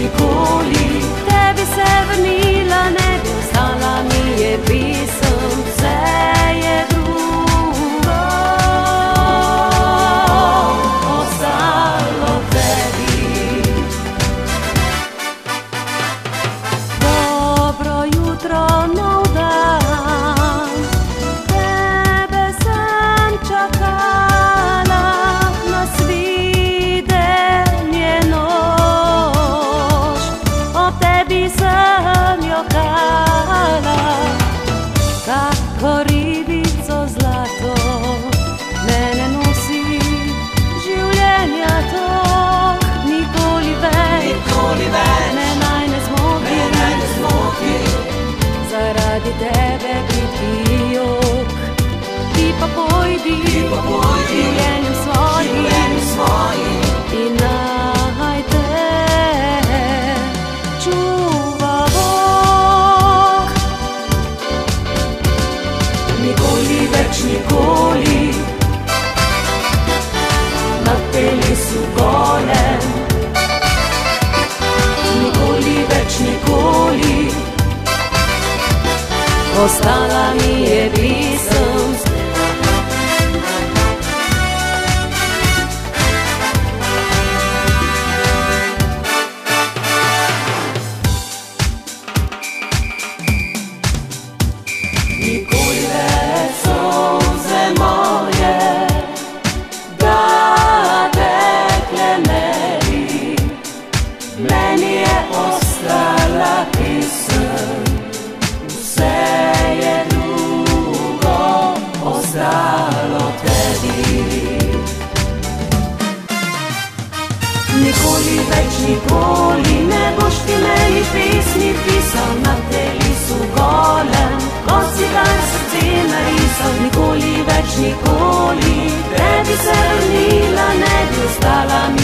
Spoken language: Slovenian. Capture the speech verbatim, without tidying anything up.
nikoli. Tebi se vrnila, ne bi ostala, mi je pisem, vse je drugo ostalo tebi. Dobro jutro, nov dan, tebe sem čakala, nasvidenje noč, ob tebi sem jokala, kako ribico zlato, mene nosi življenja tok, nikoli več, nikoli več, me naj ne zmoti, me naj ne zmoti, zaradi tebe biti jok, ti pa pojdi, ti pa pojdi življenjem svojim, življenjem svojim, in naj te čuva Bog. nikoli več, nikoli, na telesu golem, nikoli več, nikoli, Ostala mi je pisem, nikoli več solze moje, da tekle meni, meni je ostala pisem, vse je drugo ostalo tebi. nikoli več, nikoli ne boš ti meni pesmi pisal, na telesu golem, kot si dan srce narisal. Nikoli več, nikoli, tebi se vrnila, ne bi ostala,